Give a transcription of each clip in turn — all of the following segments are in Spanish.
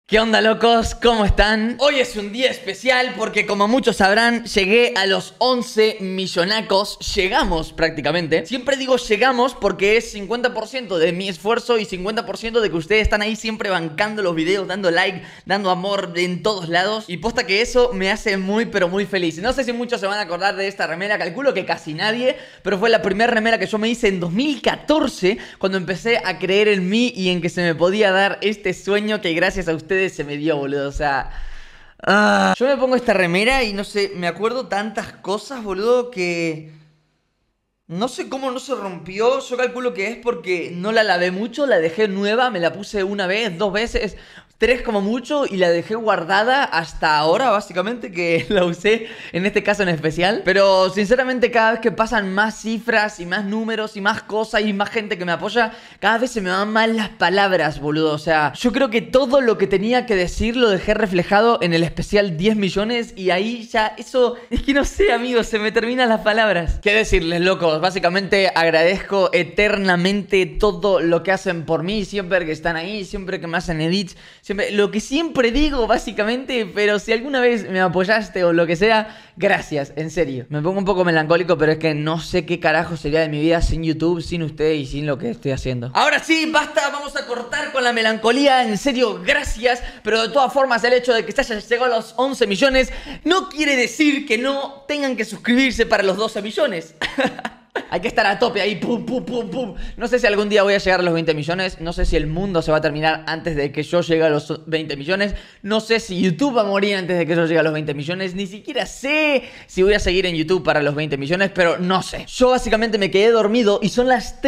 ¿Qué onda, locos? ¿Cómo están? Hoy es un día especial porque, como muchos sabrán, llegué a los 11 millonacos. Llegamos prácticamente. Siempre digo llegamos porque es 50% de mi esfuerzo y 50% de que ustedes están ahí siempre bancando los videos, dando like, dando amor en todos lados. Y posta que eso me hace muy pero muy feliz. No sé si muchos se van a acordar de esta remera, calculo que casi nadie, pero fue la primera remera que yo me hice en 2014, cuando empecé a creer en mí y en que se me podía dar este sueño que gracias a ustedes se me dio, boludo. O sea, yo me pongo esta remera y no sé, me acuerdo tantas cosas, boludo, que no sé cómo no se rompió. Yo calculo que es porque no la lavé mucho, la dejé nueva, me la puse una vez, dos veces, tres como mucho, y la dejé guardada hasta ahora, básicamente, que la usé en este caso en especial. Pero sinceramente, cada vez que pasan más cifras y más números y más cosas y más gente que me apoya, cada vez se me van mal las palabras, boludo. O sea, yo creo que todo lo que tenía que decir lo dejé reflejado en el especial 10 millones, y ahí ya eso, es que no sé, amigos, se me terminan las palabras. ¿Qué decirles, locos? Básicamente agradezco eternamente todo lo que hacen por mí, siempre que están ahí, siempre que me hacen edits, siempre, lo que siempre digo, básicamente. Pero si alguna vez me apoyaste o lo que sea, gracias, en serio. Me pongo un poco melancólico, pero es que no sé qué carajo sería de mi vida sin YouTube, sin ustedes y sin lo que estoy haciendo. Ahora sí, basta, vamos a cortar con la melancolía. En serio, gracias. Pero de todas formas, el hecho de que se haya llegado a los 11 millones no quiere decir que no tengan que suscribirse para los 12 millones. Hay que estar a tope ahí, pum, pum, pum, pum. No sé si algún día voy a llegar a los 20 millones. No sé si el mundo se va a terminar antes de que yo llegue a los 20 millones. No sé si YouTube va a morir antes de que yo llegue a los 20 millones. Ni siquiera sé si voy a seguir en YouTube para los 20 millones, pero no sé. Yo básicamente me quedé dormido y son las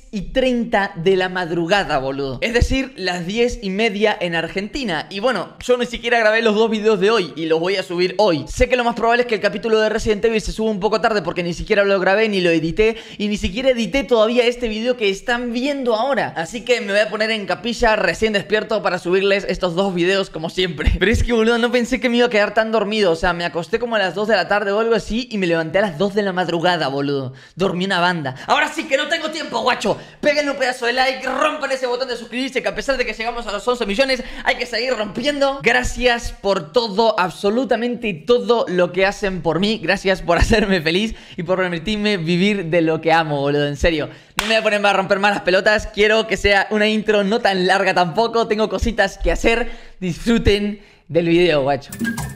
3:30 de la madrugada, boludo. Es decir, las 10:30 en Argentina. Y bueno, yo ni siquiera grabé los dos videos de hoy y los voy a subir hoy. Sé que lo más probable es que el capítulo de Resident Evil se suba un poco tarde porque ni siquiera lo grabé ni lo edité. Y ni siquiera edité todavía este video que están viendo ahora. Así que me voy a poner en capilla recién despierto para subirles estos dos videos como siempre. Pero es que, boludo, no pensé que me iba a quedar tan dormido. O sea, me acosté como a las 2 de la tarde o algo así y me levanté a las 2 de la madrugada, boludo. Dormí una banda. Ahora sí que no tengo tiempo, guacho. Peguen un pedazo de like, rompan ese botón de suscribirse, que a pesar de que llegamos a los 11 millones hay que seguir rompiendo. Gracias por todo, absolutamente todo lo que hacen por mí. Gracias por hacerme feliz y por permitirme vivir de lo que amo, boludo, en serio. No me voy a poner a romper más las pelotas. Quiero que sea una intro no tan larga tampoco. Tengo cositas que hacer. Disfruten del video, guacho.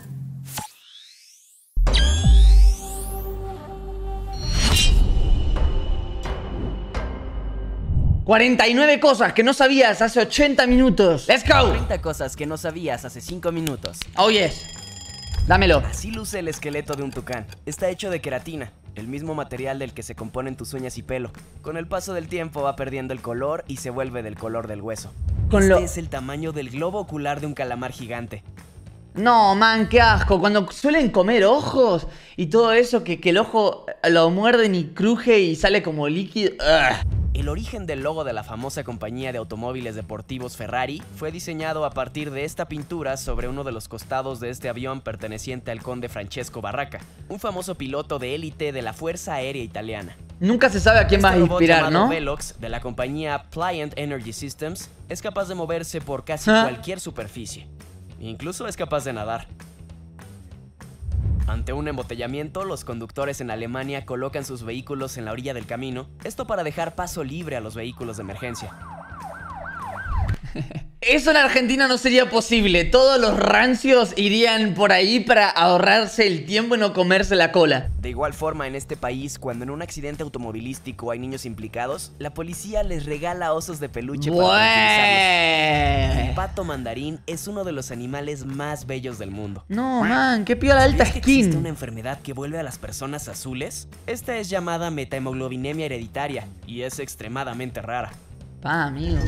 ¡49 cosas que no sabías hace 80 minutos! ¡Let's go! 30 cosas que no sabías hace 5 minutos. Oh, yes. Dámelo. Así luce el esqueleto de un tucán. Está hecho de queratina, el mismo material del que se componen tus uñas y pelo. Con el paso del tiempo va perdiendo el color y se vuelve del color del hueso. Este es el tamaño del globo ocular de un calamar gigante. No, man, qué asco. Cuando suelen comer ojos y todo eso, que el ojo lo muerden y cruje y sale como líquido. ¡Ugh! El origen del logo de la famosa compañía de automóviles deportivos Ferrari fue diseñado a partir de esta pintura sobre uno de los costados de este avión perteneciente al conde Francesco Baracca, un famoso piloto de élite de la Fuerza Aérea Italiana. Nunca se sabe a quién va a inspirar, ¿no? Velox, de la compañía Pliant Energy Systems, es capaz de moverse por casi cualquier superficie. Incluso es capaz de nadar. Ante un embotellamiento, los conductores en Alemania colocan sus vehículos en la orilla del camino, esto para dejar paso libre a los vehículos de emergencia. Eso en Argentina no sería posible. Todos los rancios irían por ahí para ahorrarse el tiempo y no comerse la cola. De igual forma, en este país, cuando en un accidente automovilístico hay niños implicados, la policía les regala osos de peluche para tranquilizarlos. El pato mandarín es uno de los animales más bellos del mundo. No, man, qué piola alta ¿Sabías que skin. existe una enfermedad que vuelve a las personas azules? Esta es llamada metahemoglobinemia hereditaria y es extremadamente rara. Amigo.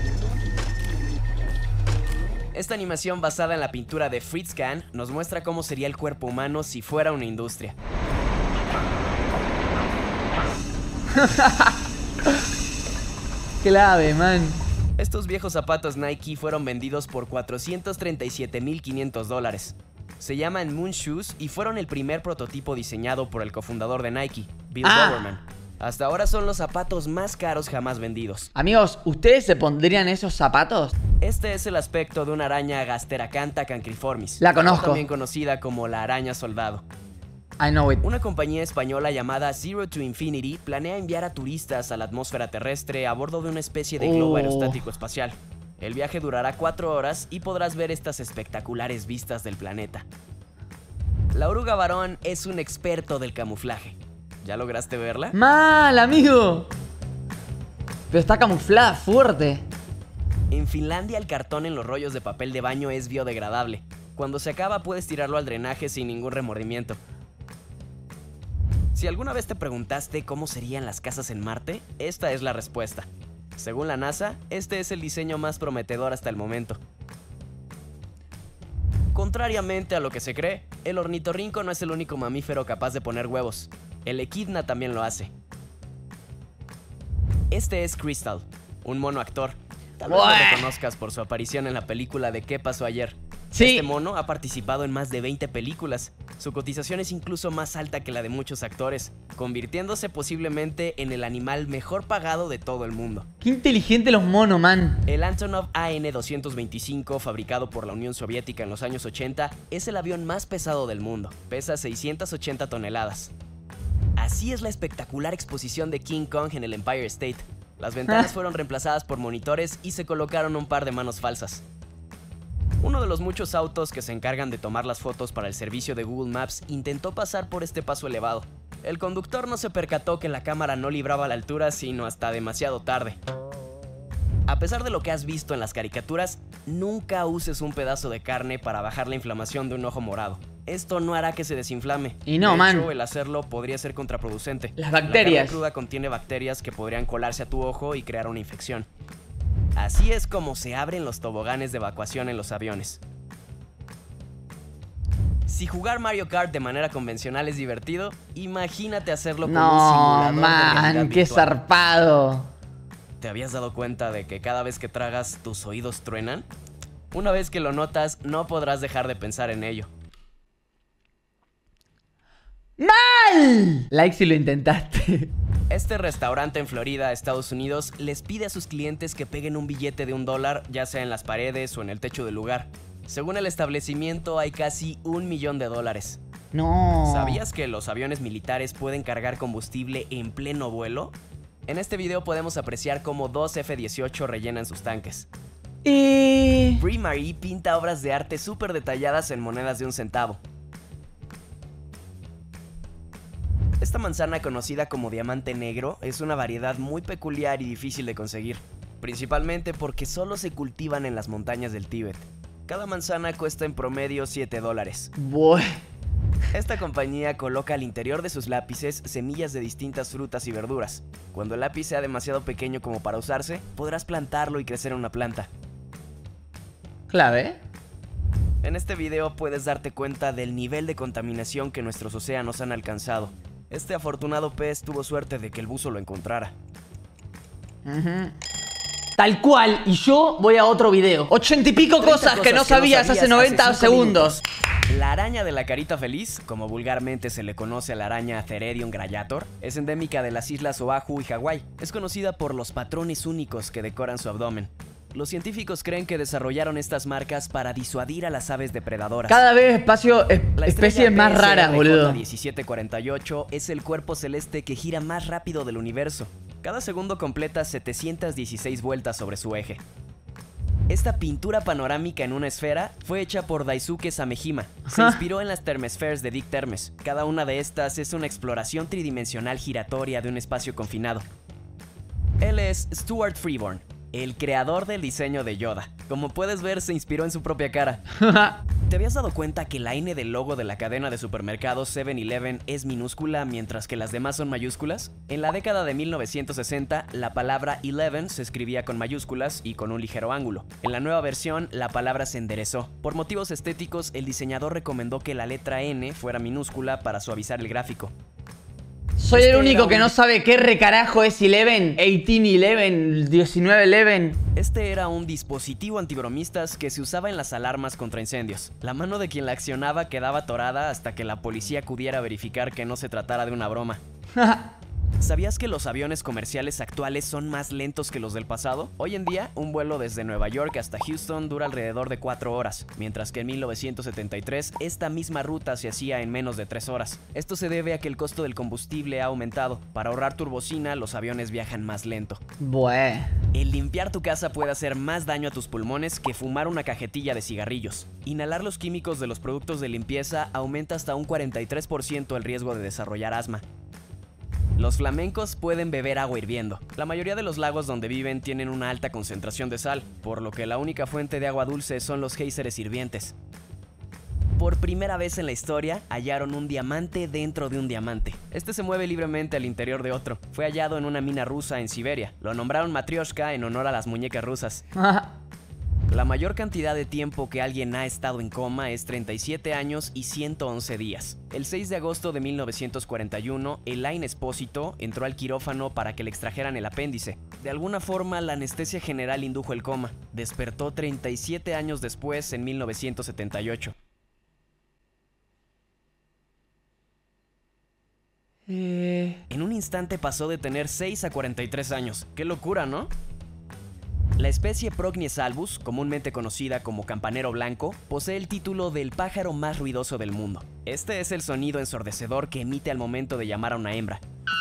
Esta animación basada en la pintura de Fritz Kahn nos muestra cómo sería el cuerpo humano si fuera una industria. Clave, man. Estos viejos zapatos Nike fueron vendidos por $437,500. Se llaman Moon Shoes y fueron el primer prototipo diseñado por el cofundador de Nike, Bill Bowerman. Hasta ahora son los zapatos más caros jamás vendidos. Amigos, ¿ustedes se pondrían esos zapatos? Este es el aspecto de una araña Gasteracantha cancriformis. La conozco. También conocida como la araña soldado. I know it. Una compañía española llamada Zero to Infinity planea enviar a turistas a la atmósfera terrestre a bordo de una especie de globo aerostático espacial. El viaje durará 4 horas y podrás ver estas espectaculares vistas del planeta. La oruga varón es un experto del camuflaje. ¿Ya lograste verla? Mal, amigo. Pero está camuflada fuerte. En Finlandia el cartón en los rollos de papel de baño es biodegradable. Cuando se acaba puedes tirarlo al drenaje sin ningún remordimiento. Si alguna vez te preguntaste cómo serían las casas en Marte, esta es la respuesta. Según la NASA, este es el diseño más prometedor hasta el momento. Contrariamente a lo que se cree, el ornitorrinco no es el único mamífero capaz de poner huevos. El equidna también lo hace. Este es Crystal, un mono actor. Tal vez lo reconozcas por su aparición en la película de ¿Qué pasó ayer? Sí. Este mono ha participado en más de 20 películas. Su cotización es incluso más alta que la de muchos actores, convirtiéndose posiblemente en el animal mejor pagado de todo el mundo. Qué inteligente los monos, man. El Antonov AN-225, fabricado por la Unión Soviética en los años 80, es el avión más pesado del mundo. Pesa 680 toneladas. Así es la espectacular exposición de King Kong en el Empire State. Las ventanas fueron reemplazadas por monitores y se colocaron un par de manos falsas. Uno de los muchos autos que se encargan de tomar las fotos para el servicio de Google Maps intentó pasar por este paso elevado. El conductor no se percató que la cámara no libraba la altura sino hasta demasiado tarde. A pesar de lo que has visto en las caricaturas, nunca uses un pedazo de carne para bajar la inflamación de un ojo morado. Esto no hará que se desinflame. Y no, de man. hecho, el hacerlo podría ser contraproducente. Las La bacterias. carne cruda contiene bacterias que podrían colarse a tu ojo y crear una infección. Así es como se abren los toboganes de evacuación en los aviones. Si jugar Mario Kart de manera convencional es divertido, imagínate hacerlo con un No, simulador de realidad man, qué virtual. zarpado. ¿Te habías dado cuenta de que cada vez que tragas tus oídos truenan? Una vez que lo notas, no podrás dejar de pensar en ello. ¡Mal! Like si lo intentaste. Este restaurante en Florida, Estados Unidos, les pide a sus clientes que peguen un billete de $1, ya sea en las paredes o en el techo del lugar. Según el establecimiento, hay casi $1 millón. No. ¿Sabías que los aviones militares pueden cargar combustible en pleno vuelo? En este video podemos apreciar cómo 2 F-18 rellenan sus tanques. Brie Marie pinta obras de arte súper detalladas en monedas de 1 centavo. Esta manzana, conocida como diamante negro, es una variedad muy peculiar y difícil de conseguir, principalmente porque solo se cultivan en las montañas del Tíbet. Cada manzana cuesta en promedio $7. Bueno. Esta compañía coloca al interior de sus lápices semillas de distintas frutas y verduras. Cuando el lápiz sea demasiado pequeño como para usarse, podrás plantarlo y crecer una planta. Clave. En este video puedes darte cuenta del nivel de contaminación que nuestros océanos han alcanzado. Este afortunado pez tuvo suerte de que el buzo lo encontrara. Tal cual, y yo voy a otro video. 80 y pico cosas que no sabías hace 90 segundos. La araña de la carita feliz, como vulgarmente se le conoce a la araña Theredion grayator, es endémica de las islas Oahu y Hawái. Es conocida por los patrones únicos que decoran su abdomen. Los científicos creen que desarrollaron estas marcas para disuadir a las aves depredadoras. Cada vez especies más raras, boludo. 1748 es el cuerpo celeste que gira más rápido del universo. Cada segundo completa 716 vueltas sobre su eje. Esta pintura panorámica en una esfera fue hecha por Daisuke Samejima. Se inspiró en las Thermospheres de Dick Termes. Cada una de estas es una exploración tridimensional giratoria de un espacio confinado. Él es Stuart Freeborn, el creador del diseño de Yoda. Como puedes ver, se inspiró en su propia cara. ¿Te habías dado cuenta que la N del logo de la cadena de supermercados 7-Eleven es minúscula mientras que las demás son mayúsculas? En la década de 1960, la palabra 11 se escribía con mayúsculas y con un ligero ángulo. En la nueva versión, la palabra se enderezó. Por motivos estéticos, el diseñador recomendó que la letra N fuera minúscula para suavizar el gráfico. Soy el único que no sabe qué recarajo es 11, 18-11, 19-11. Este era un dispositivo antibromistas que se usaba en las alarmas contra incendios. La mano de quien la accionaba quedaba atorada hasta que la policía acudiera a verificar que no se tratara de una broma. ¿Sabías que los aviones comerciales actuales son más lentos que los del pasado? Hoy en día, un vuelo desde Nueva York hasta Houston dura alrededor de 4 horas, mientras que en 1973 esta misma ruta se hacía en menos de 3 horas. Esto se debe a que el costo del combustible ha aumentado. Para ahorrar turbocina, los aviones viajan más lento. Bueh. El limpiar tu casa puede hacer más daño a tus pulmones que fumar una cajetilla de cigarrillos. Inhalar los químicos de los productos de limpieza aumenta hasta un 43% el riesgo de desarrollar asma. Los flamencos pueden beber agua hirviendo. La mayoría de los lagos donde viven tienen una alta concentración de sal, por lo que la única fuente de agua dulce son los géiseres hirvientes. Por primera vez en la historia, hallaron un diamante dentro de un diamante. Este se mueve libremente al interior de otro. Fue hallado en una mina rusa en Siberia. Lo nombraron Matryoshka en honor a las muñecas rusas. La mayor cantidad de tiempo que alguien ha estado en coma es 37 años y 111 días. El 6 de agosto de 1941, Elaine Espósito entró al quirófano para que le extrajeran el apéndice. De alguna forma, la anestesia general indujo el coma. Despertó 37 años después, en 1978. En un instante pasó de tener 6 a 43 años. ¡Qué locura!, ¿no? La especie Procnies albus, comúnmente conocida como campanero blanco, posee el título del pájaro más ruidoso del mundo. Este es el sonido ensordecedor que emite al momento de llamar a una hembra.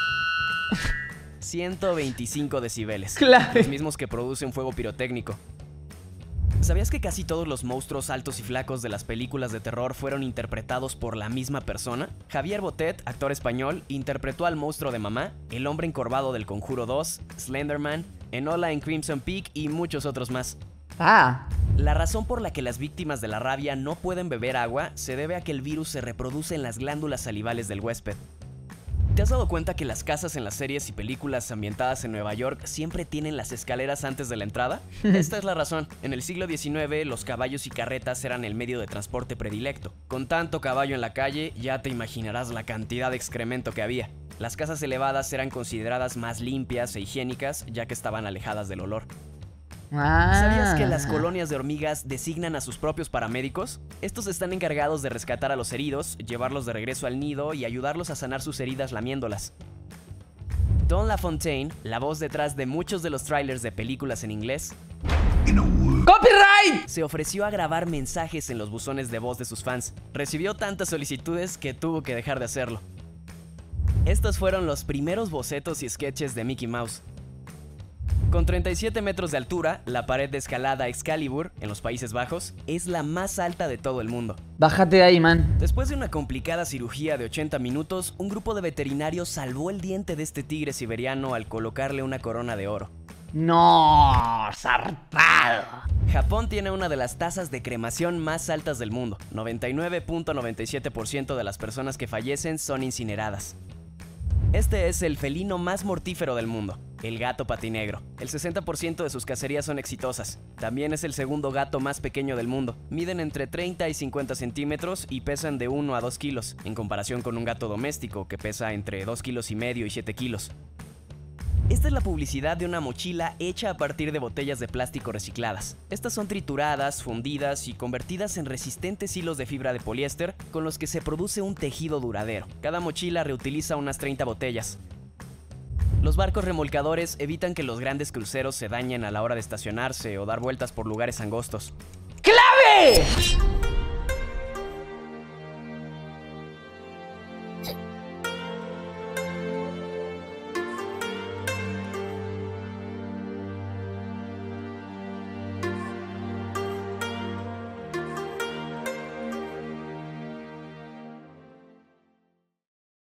125 decibeles. Claro. Los mismos que produce un fuego pirotécnico. ¿Sabías que casi todos los monstruos altos y flacos de las películas de terror fueron interpretados por la misma persona? Javier Botet, actor español, interpretó al monstruo de Mamá, el hombre encorvado del Conjuro 2, Slenderman, Enola en Crimson Peak y muchos otros más. La razón por la que las víctimas de la rabia no pueden beber agua se debe a que el virus se reproduce en las glándulas salivales del huésped. ¿Te has dado cuenta que las casas en las series y películas ambientadas en Nueva York siempre tienen las escaleras antes de la entrada? Esta es la razón. En el siglo XIX, los caballos y carretas eran el medio de transporte predilecto. Con tanto caballo en la calle, ya te imaginarás la cantidad de excremento que había. Las casas elevadas eran consideradas más limpias e higiénicas, ya que estaban alejadas del olor. ¿Sabías que las colonias de hormigas designan a sus propios paramédicos? Estos están encargados de rescatar a los heridos, llevarlos de regreso al nido y ayudarlos a sanar sus heridas lamiéndolas. Don LaFontaine, la voz detrás de muchos de los trailers de películas en inglés, ¡Copyright! se ofreció a grabar mensajes en los buzones de voz de sus fans. Recibió tantas solicitudes que tuvo que dejar de hacerlo. Estos fueron los primeros bocetos y sketches de Mickey Mouse. Con 37 metros de altura, la pared de escalada Excalibur, en los Países Bajos, es la más alta de todo el mundo. Bájate de ahí, man. Después de una complicada cirugía de 80 minutos, un grupo de veterinarios salvó el diente de este tigre siberiano al colocarle una corona de oro. No, zarpado. Japón tiene una de las tasas de cremación más altas del mundo. 99.97% de las personas que fallecen son incineradas. Este es el felino más mortífero del mundo, el gato patinegro. El 60% de sus cacerías son exitosas. También es el segundo gato más pequeño del mundo. Miden entre 30 y 50 centímetros y pesan de 1 a 2 kilos, en comparación con un gato doméstico que pesa entre 2,5 kilos y 7 kilos. Esta es la publicidad de una mochila hecha a partir de botellas de plástico recicladas. Estas son trituradas, fundidas y convertidas en resistentes hilos de fibra de poliéster con los que se produce un tejido duradero. Cada mochila reutiliza unas 30 botellas. Los barcos remolcadores evitan que los grandes cruceros se dañen a la hora de estacionarse o dar vueltas por lugares angostos. ¡Clave!